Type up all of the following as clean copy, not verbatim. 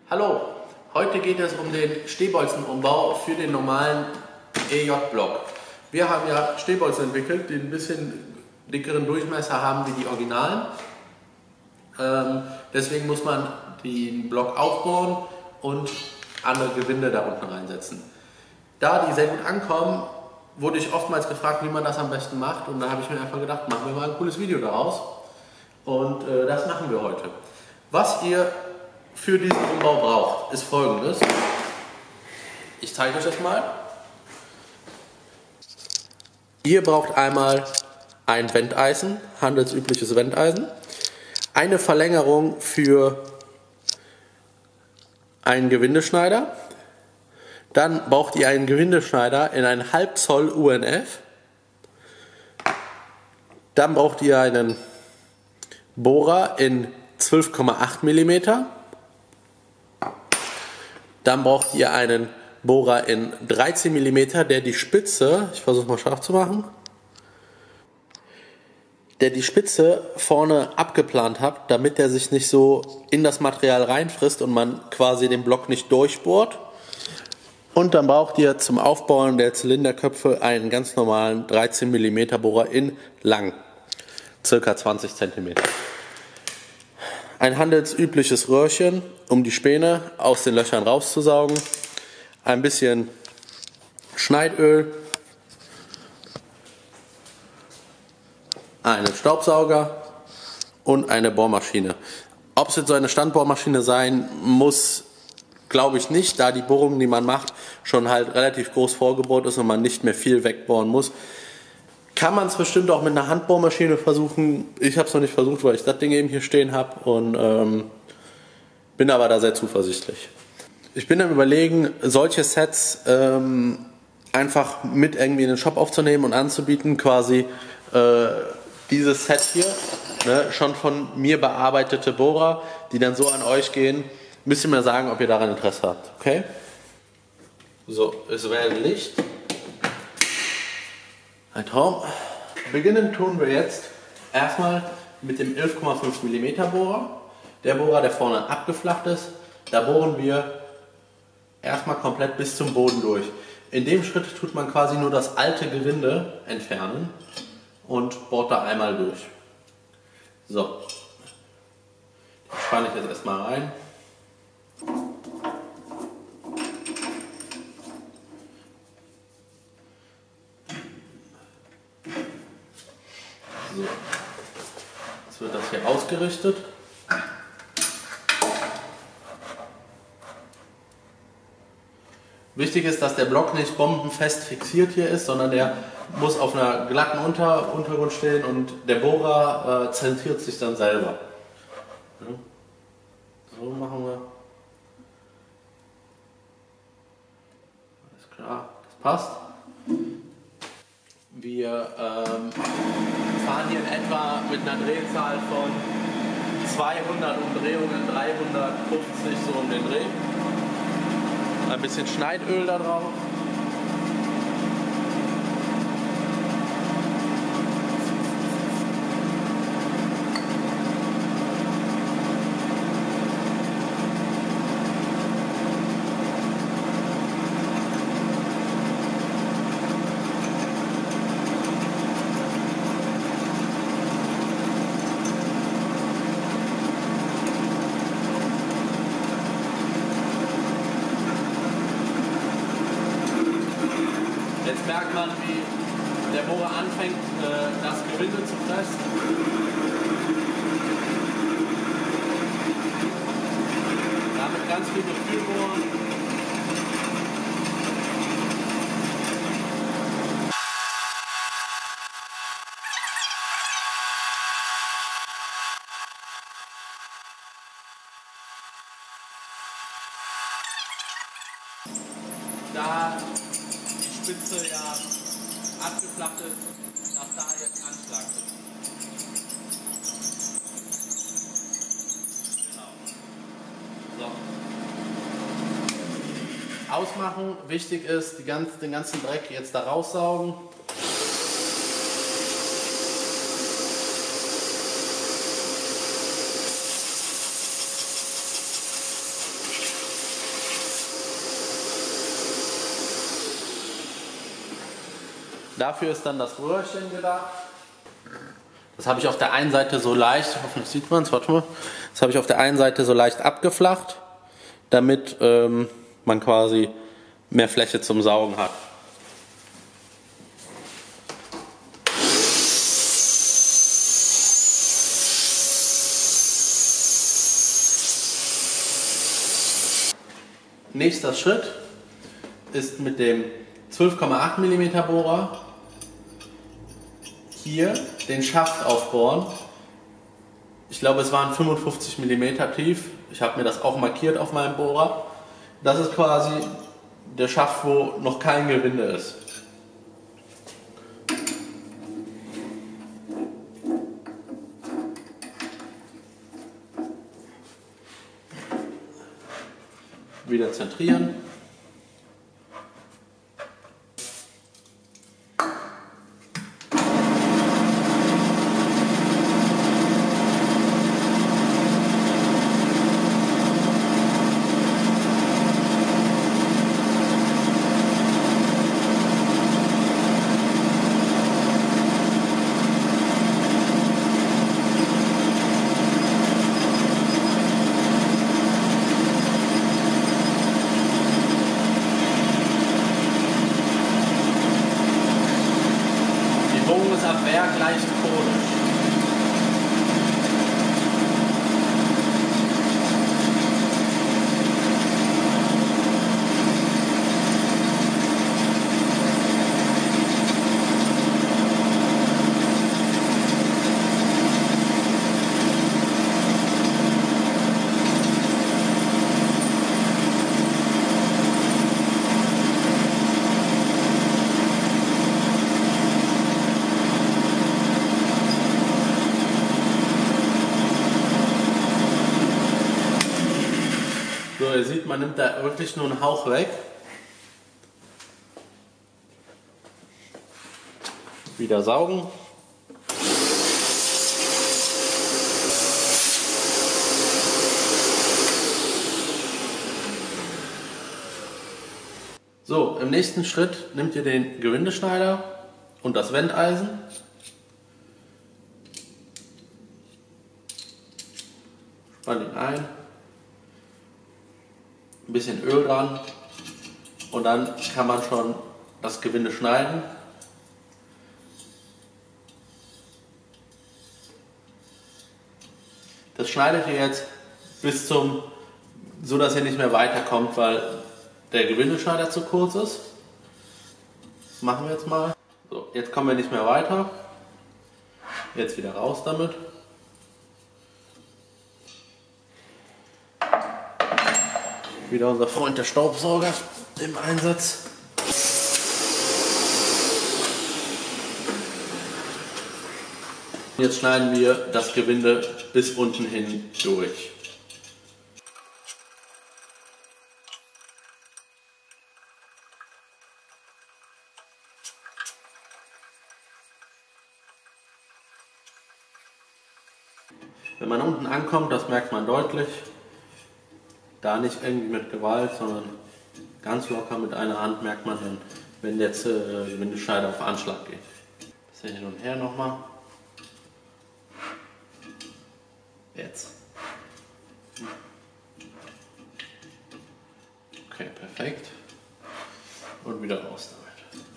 Hallo, heute geht es um den Stehbolzenumbau für den normalen EJ-Block. Wir haben ja Stehbolzen entwickelt, die ein bisschen dickeren Durchmesser haben wie die Originalen. Deswegen muss man den Block aufbauen und andere Gewinde da unten reinsetzen. Da die sehr gut ankommen, wurde ich oftmals gefragt, wie man das am besten macht, und da habe ich mir einfach gedacht, machen wir mal ein cooles Video daraus, und das machen wir heute. Was ihr für diesen Umbau braucht, ist Folgendes. Ich zeige euch das mal. Ihr braucht einmal ein Wendeisen, handelsübliches Wendeisen, eine Verlängerung für einen Gewindeschneider, dann braucht ihr einen Gewindeschneider in einen 1/2 Zoll UNF, dann braucht ihr einen Bohrer in 12,8 mm, dann braucht ihr einen Bohrer in 13 mm, der die Spitze, ich versuche mal scharf zu machen, der die Spitze vorne abgeplant hat, damit er sich nicht so in das Material reinfrisst und man quasi den Block nicht durchbohrt. Und dann braucht ihr zum Aufbauen der Zylinderköpfe einen ganz normalen 13 mm Bohrer in lang, ca. 20 cm. Ein handelsübliches Röhrchen, um die Späne aus den Löchern rauszusaugen, ein bisschen Schneidöl, einen Staubsauger und eine Bohrmaschine. Ob es jetzt so eine Standbohrmaschine sein muss, glaube ich nicht, da die Bohrung, die man macht, schon halt relativ groß vorgebohrt ist und man nicht mehr viel wegbohren muss. Kann man es bestimmt auch mit einer Handbohrmaschine versuchen. Ich habe es noch nicht versucht, weil ich das Ding eben hier stehen habe, und bin aber da sehr zuversichtlich. Ich bin am Überlegen, solche Sets einfach mit irgendwie in den Shop aufzunehmen und anzubieten, quasi dieses Set hier, ne, schon von mir bearbeitete Bohrer, die dann so an euch gehen. Müsst ihr mir sagen, ob ihr daran Interesse habt, okay? So, es wäre Licht. Ein Traum. Beginnen tun wir jetzt erstmal mit dem 11,5 mm Bohrer. Der Bohrer, der vorne abgeflacht ist, da bohren wir erstmal komplett bis zum Boden durch. In dem Schritt tut man quasi nur das alte Gewinde entfernen und bohrt da einmal durch. So, das spanne ich jetzt erstmal rein. So, jetzt wird das hier ausgerichtet. Wichtig ist, dass der Block nicht bombenfest fixiert hier ist, sondern der muss auf einer glatten Untergrund stehen und der Bohrer zentriert sich dann selber. Ja. So machen wir. Alles klar, das passt. Wir fahren hier in etwa mit einer Drehzahl von 200 Umdrehungen, 350 so um den Dreh. Ein bisschen Schneidöl da drauf. Jetzt merkt man, wie der Bohrer anfängt, das Gewinde zu pressen. Damit ganz viel Gefühl bohren. Da die Spitze ja abgeflacht ist, darf da jetzt Anschlag drin. Genau. So. Ausmachen, wichtig ist, den ganzen Dreck jetzt da raussaugen. Dafür ist dann das Röhrchen gedacht. Das habe ich auf der einen Seite so leicht, hoffentlich sieht man es, warte mal. Das habe ich auf der einen Seite so leicht abgeflacht, damit man quasi mehr Fläche zum Saugen hat. Nächster Schritt ist mit dem 12,8 mm Bohrer hier den Schaft aufbohren. Ich glaube, es waren 55 mm tief. Ich habe mir das auch markiert auf meinem Bohrer. Das ist quasi der Schaft, wo noch kein Gewinde ist. Wieder zentrieren. Ab Werk leicht konisch. So, ihr seht, man nimmt da wirklich nur einen Hauch weg. Wieder saugen. So, im nächsten Schritt nehmt ihr den Gewindeschneider und das Wendeisen. Spannt ihn ein. Ein bisschen Öl dran und dann kann man schon das Gewinde schneiden. Das schneidet ihr jetzt bis zum, so dass ihr nicht mehr weiterkommt, weil der Gewindeschneider zu kurz ist. Das machen wir jetzt mal. So, jetzt kommen wir nicht mehr weiter. Jetzt wieder raus damit. Wieder unser Freund der Staubsauger im Einsatz. Jetzt schneiden wir das Gewinde bis unten hin durch. Wenn man unten ankommt, das merkt man deutlich. Da nicht irgendwie mit Gewalt, sondern ganz locker mit einer Hand merkt man dann, wenn jetzt die Gewindeschneider auf Anschlag geht. Bisschen hin und her nochmal. Jetzt. Okay, perfekt. Und wieder raus damit.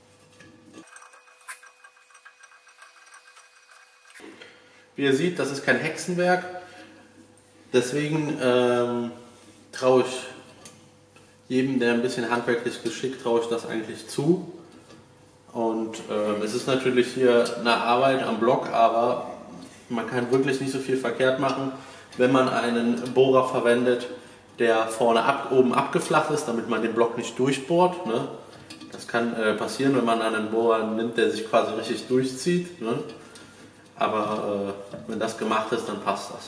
Wie ihr seht, das ist kein Hexenwerk. Deswegen traue ich jedem, der ein bisschen handwerklich geschickt, traue ich das eigentlich zu. Und es ist natürlich hier eine Arbeit am Block, aber man kann wirklich nicht so viel verkehrt machen, wenn man einen Bohrer verwendet, der vorne oben abgeflacht ist, damit man den Block nicht durchbohrt. Ne? Das kann passieren, wenn man einen Bohrer nimmt, der sich quasi richtig durchzieht. Ne? Aber wenn das gemacht ist, dann passt das.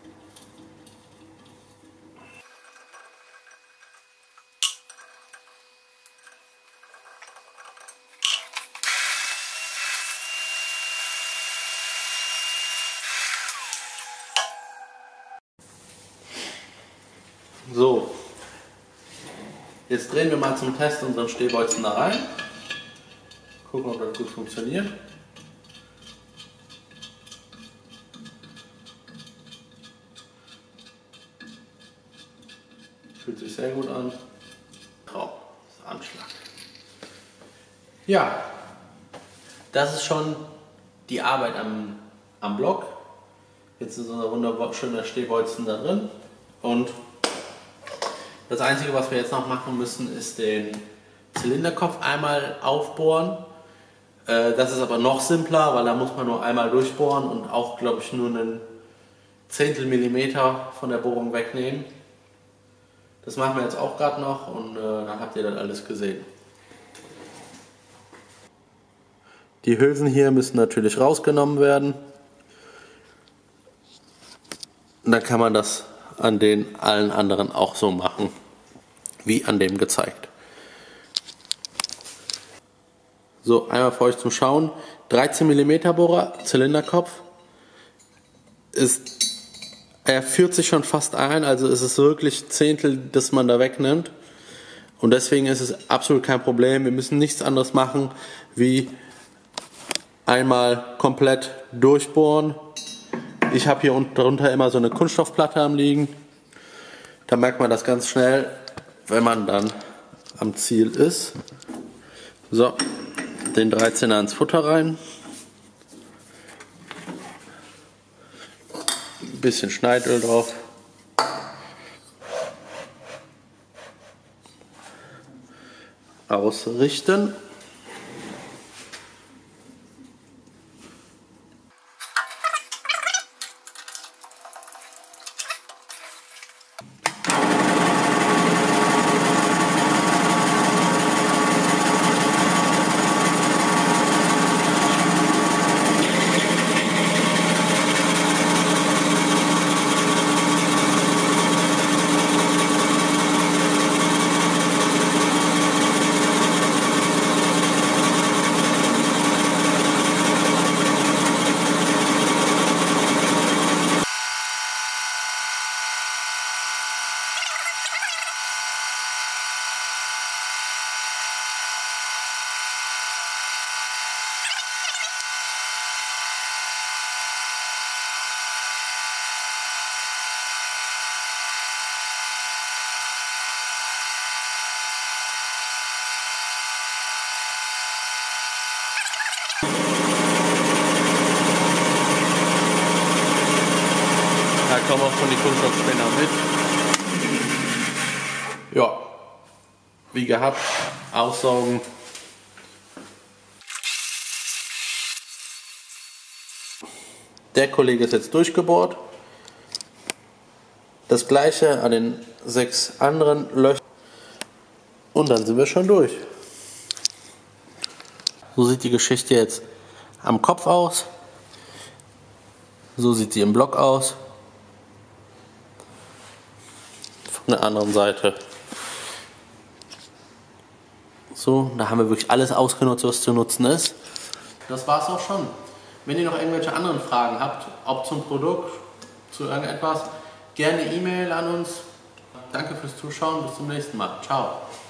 So, jetzt drehen wir mal zum Test unseren Stehbolzen da rein. Gucken, ob das gut funktioniert. Fühlt sich sehr gut an. Traum. Anschlag. Ja, das ist schon die Arbeit am Block. Jetzt ist unser wunderschöner Stehbolzen da drin. Und das Einzige, was wir jetzt noch machen müssen, ist den Zylinderkopf einmal aufbohren. Das ist aber noch simpler, weil da muss man nur einmal durchbohren und auch, glaube ich, nur einen Zehntel Millimeter von der Bohrung wegnehmen. Das machen wir jetzt auch gerade noch und dann habt ihr das alles gesehen. Die Hülsen hier müssen natürlich rausgenommen werden. Und dann kann man das an den allen anderen auch so machen, wie an dem gezeigt. So, einmal für euch zum Schauen. 13 mm Bohrer, Zylinderkopf. Er führt sich schon fast ein, also ist es wirklich Zehntel, das man da wegnimmt. Und deswegen ist es absolut kein Problem. Wir müssen nichts anderes machen, wie einmal komplett durchbohren. Ich habe hier darunter immer so eine Kunststoffplatte am liegen. Da merkt man das ganz schnell, wenn man dann am Ziel ist. So, den 13er ins Futter rein. Ein bisschen Schneidöl drauf. Ausrichten. Da kommen auch schon die Kunststoffspinner mit. Ja, wie gehabt, aussaugen. Der Kollege ist jetzt durchgebohrt. Das gleiche an den 6 anderen Löchern. Und dann sind wir schon durch. So sieht die Geschichte jetzt am Kopf aus. So sieht sie im Block aus. Von der anderen Seite. So, da haben wir wirklich alles ausgenutzt, was zu nutzen ist. Das war's auch schon. Wenn ihr noch irgendwelche anderen Fragen habt, ob zum Produkt, zu irgendetwas, gerne E-Mail an uns. Danke fürs Zuschauen, bis zum nächsten Mal. Ciao.